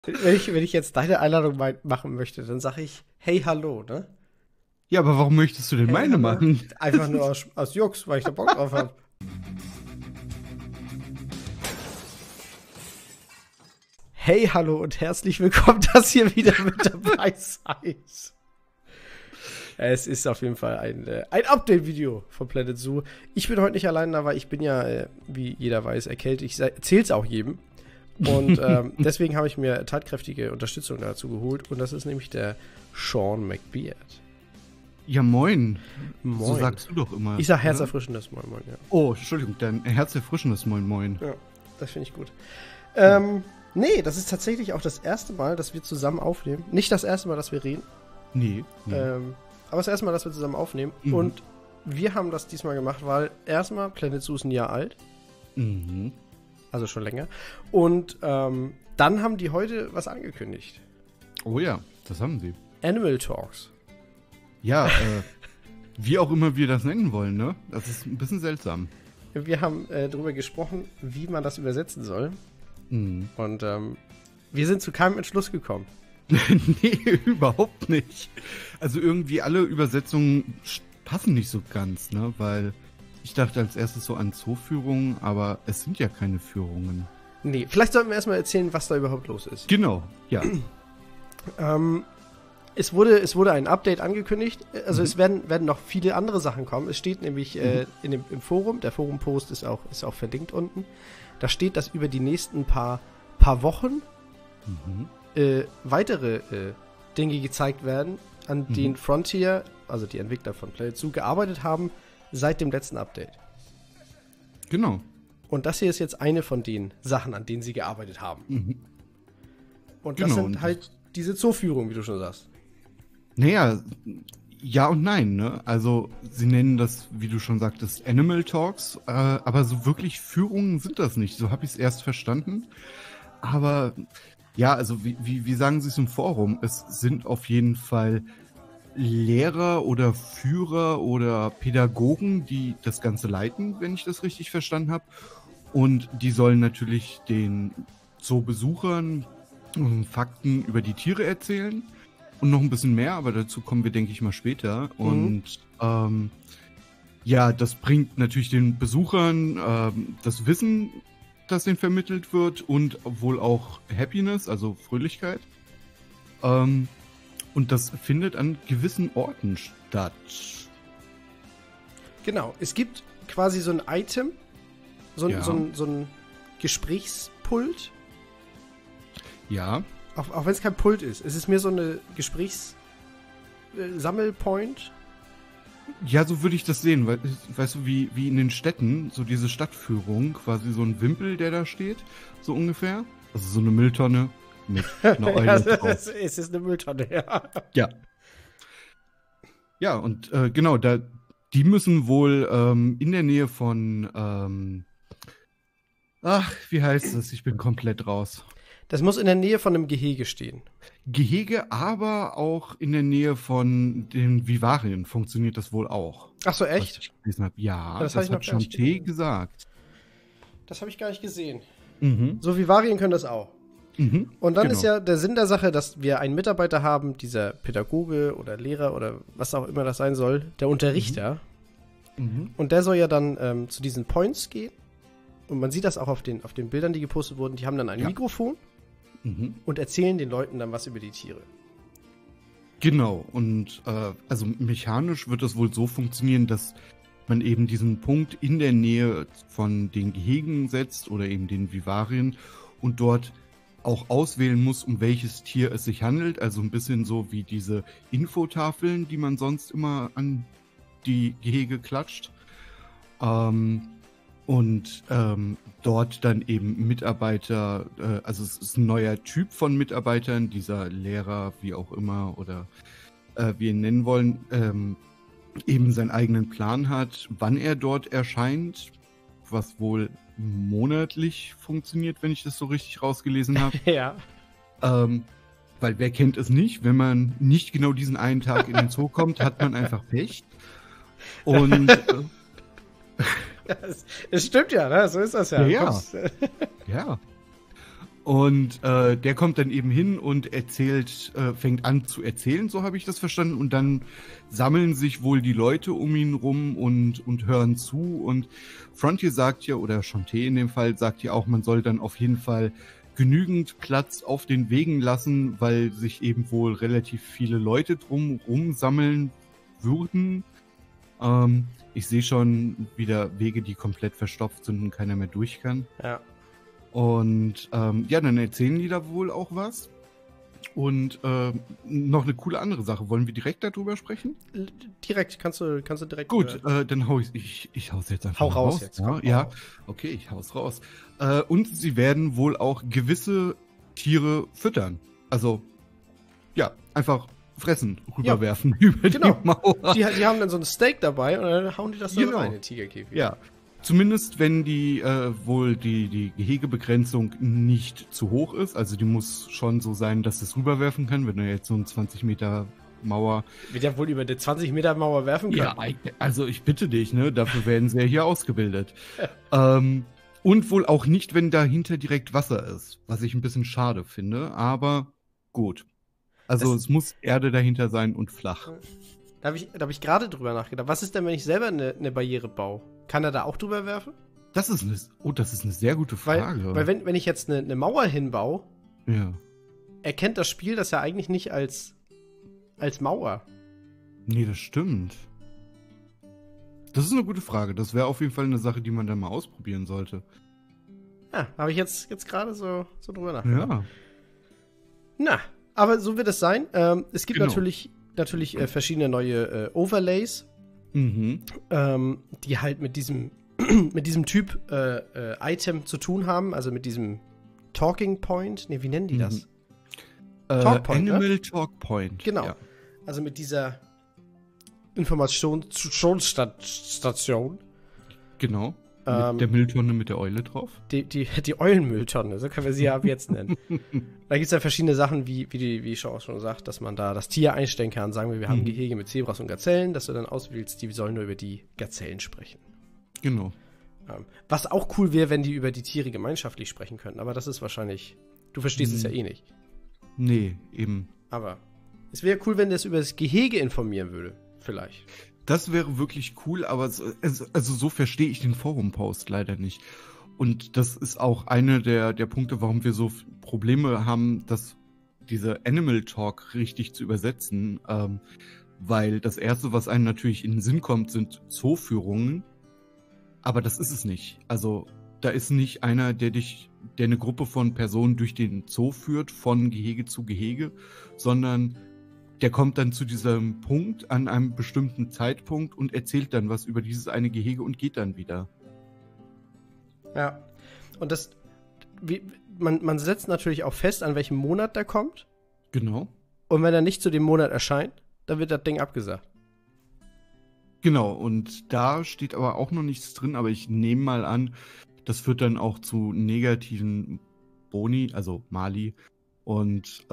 Wenn ich jetzt deine Einladung machen möchte, dann sage ich, hey, hallo, ne? Ja, aber warum möchtest du denn Hey, meine hallo. machen? Einfach nur aus Jux, weil ich da Bock drauf habe. Hey, hallo und herzlich willkommen, dass ihr wieder mit dabei seid. Es ist auf jeden Fall ein Update-Video von Planet Zoo. Ich bin heute nicht allein da, weil ich bin ja, wie jeder weiß, erkältet. Ich erzähle es auch jedem. Und deswegen habe ich mir tatkräftige Unterstützung dazu geholt. Und das ist nämlich der Sean McBeard. Ja, moin. Moin. So sagst du doch immer. Ich sag oder? herzerfrischendes Moin Moin, ja. Oh, Entschuldigung, dein herzerfrischendes Moin Moin. Ja, das finde ich gut. Nee, das ist tatsächlich auch das erste Mal, dass wir zusammen aufnehmen. Nicht das erste Mal, dass wir reden. Nee. Aber das erste Mal, dass wir zusammen aufnehmen. Mhm. Und wir haben das diesmal gemacht, weil erstmal Planet Zoo ist ein Jahr alt. Mhm. Also schon länger. Und dann haben die heute was angekündigt. Oh ja, das haben sie. Animal Talks. Ja, wie auch immer wir das nennen wollen, ne? Das ist ein bisschen seltsam. Wir haben darüber gesprochen, wie man das übersetzen soll. Mhm. Und wir sind zu keinem Entschluss gekommen. Nee, überhaupt nicht. Also irgendwie alle Übersetzungen passen nicht so ganz, ne? Weil ich dachte als erstes so an Zooführungen, aber es sind ja keine Führungen. Nee, vielleicht sollten wir erstmal erzählen, was da überhaupt los ist. Genau, ja. Es wurde ein Update angekündigt. Also es werden noch viele andere Sachen kommen. Es steht nämlich im Forum, der Forum-Post ist auch verlinkt unten. Da steht, dass über die nächsten paar Wochen weitere Dinge gezeigt werden, an denen Frontier, also die Entwickler von Planet Zoo, gearbeitet haben seit dem letzten Update. Genau. Und das hier ist jetzt eine von den Sachen, an denen sie gearbeitet haben. Und das Genau, sind und halt diese Zooführungen, wie du schon sagst. Naja, ja und nein, ne? Also, sie nennen das, wie du schon sagtest, Animal Talks, aber so wirklich Führungen sind das nicht. So habe ich es erst verstanden. Aber ja, also wie sagen sie es im Forum? Es sind auf jeden Fall Lehrer oder Führer oder Pädagogen, die das Ganze leiten, wenn ich das richtig verstanden habe. Und die sollen natürlich den Zoobesuchern Fakten über die Tiere erzählen. Und noch ein bisschen mehr, aber dazu kommen wir, denke ich, mal später. Und ja, das bringt natürlich den Besuchern das Wissen, das ihnen vermittelt wird und wohl auch Happiness, also Fröhlichkeit. Und das findet an gewissen Orten statt. Genau, es gibt quasi so ein Item, so ein Gesprächspult. Ja. Auch wenn es kein Pult ist. Es ist mehr so eine Gesprächssammelpoint. Ja, so würde ich das sehen. Weißt du, wie in den Städten, so diese Stadtführung, quasi so ein Wimpel, der da steht, so ungefähr. Also so eine Mülltonne mit einer Eule drauf. Es ist eine Mülltonne, ja. Ja. Ja, und genau, die müssen wohl in der Nähe von wie heißt es? Ich bin komplett raus. Das muss in der Nähe von einem Gehege stehen. Gehege, aber auch in der Nähe von den Vivarien funktioniert das wohl auch. Ach so, Was echt? ich gelesen habe. Ja, Das das hab ich noch hat gar nicht Chanté gesehen. gesagt. Das habe ich gar nicht gesehen. Mhm. So Vivarien können das auch. Mhm. Und dann Genau. ist ja der Sinn der Sache, dass wir einen Mitarbeiter haben, dieser Pädagoge oder Lehrer oder was auch immer das sein soll, der Unterrichter. Mhm. Und der soll ja dann zu diesen Points gehen. Und man sieht das auch auf den Bildern, die gepostet wurden. Die haben dann ein Ja. Mikrofon Mhm. und erzählen den Leuten dann was über die Tiere. Genau, und also mechanisch wird das wohl so funktionieren, dass man eben diesen Punkt in der Nähe von den Gehegen setzt oder eben den Vivarien und dort auch auswählen muss, um welches Tier es sich handelt. Also ein bisschen so wie diese Infotafeln, die man sonst immer an die Gehege klatscht. Und dort dann eben Mitarbeiter, also es ist ein neuer Typ von Mitarbeitern, dieser Lehrer, wie auch immer, oder wie ihn nennen wollen, eben seinen eigenen Plan hat, wann er dort erscheint, was wohl monatlich funktioniert, wenn ich das so richtig rausgelesen habe. Ja. Weil wer kennt es nicht, wenn man nicht genau diesen einen Tag in den Zoo kommt, hat man einfach Pech. Und Es stimmt ja, ne? So ist das ja. Ja, ja. Kommst- Ja. Und der kommt dann eben hin und erzählt, fängt an zu erzählen, so habe ich das verstanden. Und dann sammeln sich wohl die Leute um ihn rum und hören zu. Und Frontier sagt ja, oder Shantae in dem Fall, sagt ja auch, man soll dann auf jeden Fall genügend Platz auf den Wegen lassen, weil sich eben wohl relativ viele Leute drumrum sammeln würden. Ich sehe schon wieder Wege, die komplett verstopft sind und keiner mehr durch kann. Ja. Und ja, dann erzählen die da wohl auch was. Und noch eine coole andere Sache. Wollen wir direkt darüber sprechen? Direkt, kannst du direkt. Gut, dann hau ich hau's jetzt einfach Hau raus raus. jetzt. Ja, Komm, ja. hau. Okay, ich hau's raus. Und sie werden wohl auch gewisse Tiere füttern. Also, ja, einfach fressen, rüberwerfen über Genau. die Mauer. Die haben dann so ein Steak dabei und dann hauen die das dann Genau. rein, in den Tigerkäfig. Ja. Zumindest wenn die wohl die Gehegebegrenzung nicht zu hoch ist. Also die muss schon so sein, dass es rüberwerfen kann, wenn du jetzt so ein 20 Meter Mauer. Wird ja wohl über die 20 Meter Mauer werfen können. Ja, also ich bitte dich, ne? Dafür werden sie ja hier ausgebildet. Und wohl auch nicht, wenn dahinter direkt Wasser ist. Was ich ein bisschen schade finde, aber gut. Also es muss Erde dahinter sein und flach. Da hab ich gerade drüber nachgedacht. Was ist denn, wenn ich selber eine Barriere baue? Kann er da auch drüber werfen? Das ist eine sehr gute Frage. Weil wenn ich jetzt eine Mauer hinbaue, ja. erkennt das Spiel das ja eigentlich nicht als Mauer. Nee, das stimmt. Das ist eine gute Frage. Das wäre auf jeden Fall eine Sache, die man dann mal ausprobieren sollte. Ja, habe ich jetzt gerade so drüber nachgedacht. Ja. Na, aber so wird es sein. Es gibt Genau. natürlich verschiedene neue Overlays, die halt mit diesem Typ Item zu tun haben, also mit diesem Talking Point. Ne, wie nennen die das? Talk Point, Animal ne? Talk Point. Genau. Ja. Also mit dieser Informationsstation. Genau. Ähm, Mit der Mülltonne mit der Eule drauf. Die Eulenmülltonne, so können wir sie ja ab jetzt nennen. Da gibt es ja verschiedene Sachen, wie ich auch schon sagt, dass man da das Tier einstellen kann. Sagen wir haben ein Gehege mit Zebras und Gazellen, dass du dann auswählst, die sollen nur über die Gazellen sprechen. Genau. Was auch cool wäre, wenn die über die Tiere gemeinschaftlich sprechen könnten. Aber das ist wahrscheinlich, du verstehst es ja eh nicht. Nee, eben. Aber es wäre cool, wenn das über das Gehege informieren würde. Vielleicht. Das wäre wirklich cool, aber also so verstehe ich den Forum-Post leider nicht. Und das ist auch eine der Punkte, warum wir so Probleme haben, diese Animal Talk richtig zu übersetzen. Weil das Erste, was einem natürlich in den Sinn kommt, sind Zooführungen. Aber das ist es nicht. Also da ist nicht einer, der eine Gruppe von Personen durch den Zoo führt, von Gehege zu Gehege, sondern der kommt dann zu diesem Punkt an einem bestimmten Zeitpunkt und erzählt dann was über dieses eine Gehege und geht dann wieder. Ja. Und man setzt natürlich auch fest, an welchem Monat der kommt. Genau. Und wenn er nicht zu dem Monat erscheint, dann wird das Ding abgesagt. Genau, und da steht aber auch noch nichts drin, aber ich nehme mal an, das führt dann auch zu negativen Boni, also Mali. Und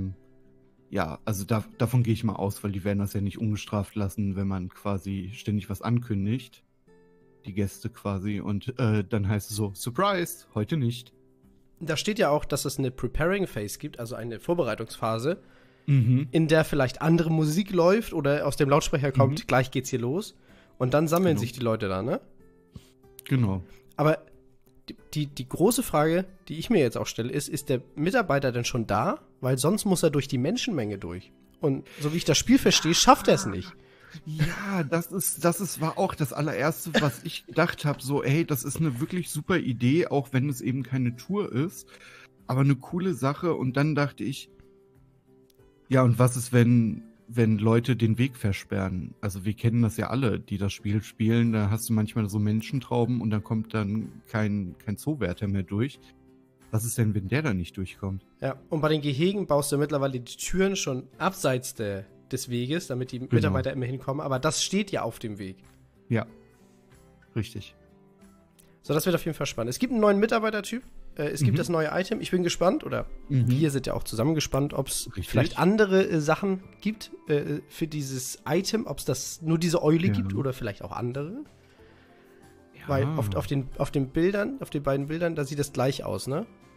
ja, also davon gehe ich mal aus, weil die werden das ja nicht ungestraft lassen, wenn man quasi ständig was ankündigt. Die Gäste quasi. Und dann heißt es so, Surprise, heute nicht. Da steht ja auch, dass es eine Preparing Phase gibt, also eine Vorbereitungsphase, in der vielleicht andere Musik läuft oder aus dem Lautsprecher kommt, gleich geht's hier los. Und dann sammeln sich die Leute da, ne? Genau. Aber die große Frage, die ich mir jetzt auch stelle, ist der Mitarbeiter denn schon da? Weil sonst muss er durch die Menschenmenge durch. Und so wie ich das Spiel verstehe, schafft er es nicht. Ja, war auch das allererste, was ich gedacht habe, so, ey, das ist eine wirklich super Idee, auch wenn es eben keine Tour ist, aber eine coole Sache. Und dann dachte ich, ja, und was ist, wenn Leute den Weg versperren? Also wir kennen das ja alle, die das Spiel spielen, da hast du manchmal so Menschentrauben und dann kommt dann kein Zoowärter mehr durch. Was ist denn, wenn der da nicht durchkommt? Ja, und bei den Gehegen baust du mittlerweile die Türen schon abseits des Weges, damit die Mitarbeiter immer hinkommen. Aber das steht ja auf dem Weg. Ja, richtig. So, das wird auf jeden Fall spannend. Es gibt einen neuen Mitarbeitertyp. Es gibt das neue Item. Ich bin gespannt, oder wir sind ja auch zusammen gespannt, ob es vielleicht andere Sachen gibt für dieses Item. Ob es das nur diese Eule gibt oder vielleicht auch andere. Ja. Weil auf den Bildern, auf den beiden Bildern, da sieht das gleich aus, ne?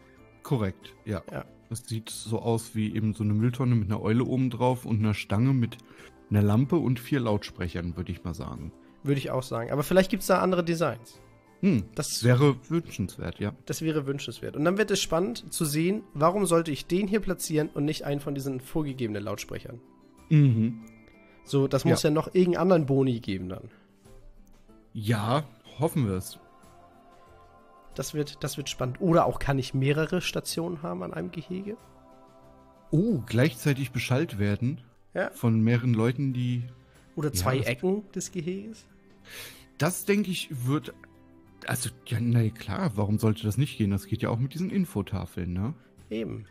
Korrekt, ja. Ja. Das sieht so aus wie eben so eine Mülltonne mit einer Eule oben drauf und einer Stange mit einer Lampe und 4 Lautsprechern, würde ich mal sagen. Würde ich auch sagen. Aber vielleicht gibt es da andere Designs. Das wäre wünschenswert, ja. Das wäre wünschenswert. Und dann wird es spannend zu sehen, warum sollte ich den hier platzieren und nicht einen von diesen vorgegebenen Lautsprechern. So, das muss ja noch irgendeinen anderen Boni geben dann. Ja, hoffen wir es. Das wird spannend. Oder auch, kann ich mehrere Stationen haben an einem Gehege? Oh, gleichzeitig beschallt werden Ja. von mehreren Leuten, die... Oder 2 Ecken des Geheges? Das, denke ich, wird... Also, ja, na klar, warum sollte das nicht gehen? Das geht ja auch mit diesen Infotafeln, ne? Eben.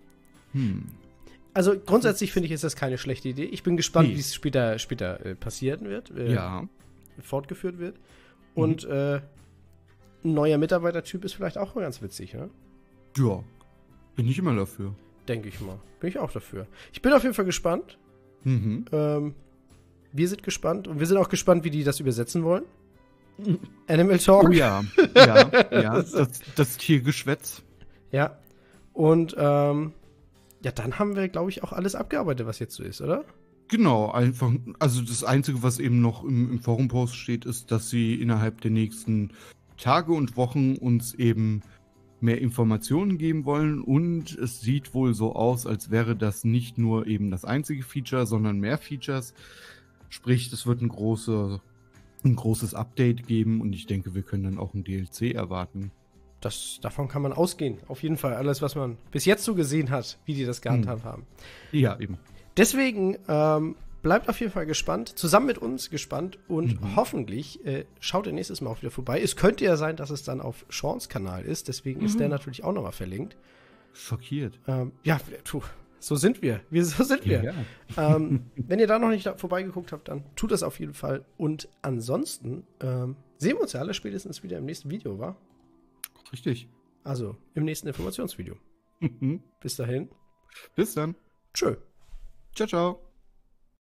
Also grundsätzlich finde ich, ist das keine schlechte Idee. Ich bin gespannt, wie es später passieren wird. Fortgeführt wird. Und ein neuer Mitarbeitertyp ist vielleicht auch mal ganz witzig, ne? Ja, bin ich immer dafür. Denke ich mal. Bin ich auch dafür. Ich bin auf jeden Fall gespannt. Wir sind gespannt. Und wir sind auch gespannt, wie die das übersetzen wollen. Animal Talk. Oh ja, das Tiergeschwätz. Ja. Und dann haben wir, glaube ich, auch alles abgearbeitet, was jetzt so ist, oder? Genau, einfach, also das Einzige, was eben noch im Forum-Post steht, ist, dass sie innerhalb der nächsten Tage und Wochen uns eben mehr Informationen geben wollen, und es sieht wohl so aus, als wäre das nicht nur eben das einzige Feature, sondern mehr Features. Sprich, es wird ein großes Update geben, und ich denke, wir können dann auch ein DLC erwarten. Davon kann man ausgehen. Auf jeden Fall alles, was man bis jetzt so gesehen hat, wie die das gehandhabt haben. Ja, eben. Deswegen bleibt auf jeden Fall gespannt, zusammen mit uns gespannt, und hoffentlich schaut ihr nächstes Mal auch wieder vorbei. Es könnte ja sein, dass es dann auf Seans Kanal ist, deswegen ist der natürlich auch nochmal verlinkt. Schockiert. So sind wir. So sind wir. Ja. Wenn ihr da noch nicht vorbeigeguckt habt, dann tut das auf jeden Fall. Und ansonsten sehen wir uns ja alle spätestens wieder im nächsten Video, wa? Richtig. Also im nächsten Informationsvideo. Bis dahin. Bis dann. Tschö. Ciao, ciao.